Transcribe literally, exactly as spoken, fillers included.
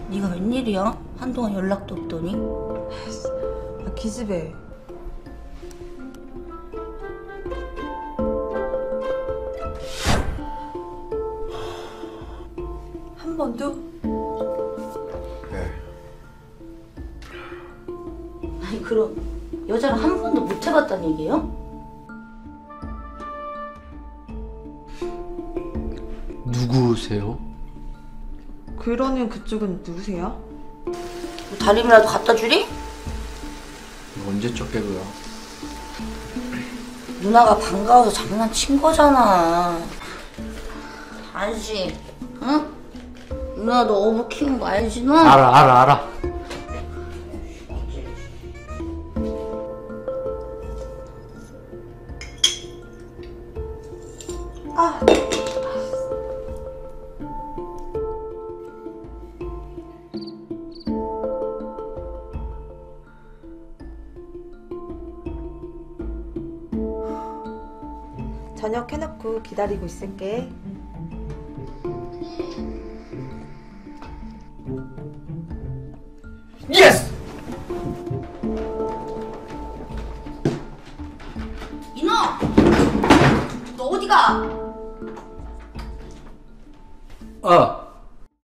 네가 웬일이야? 한동안 연락도 없더니. 아, 기집애. 한 번도? 네. 아니 그럼 여자를 한 번도 못 해봤다는 얘기예요? 누구세요? 그러는 그쪽은 누구세요? 뭐 다림이라도 갖다 주리? 언제적 개그야? 누나가 반가워서 장난친 거잖아. 알지? 응? 누나 너 어부 키운 거 알지 너? 알아 알아 알아. 아. 저녁 해놓고 기다리고 있을게. 예스! 인호! 너 어디가? 어.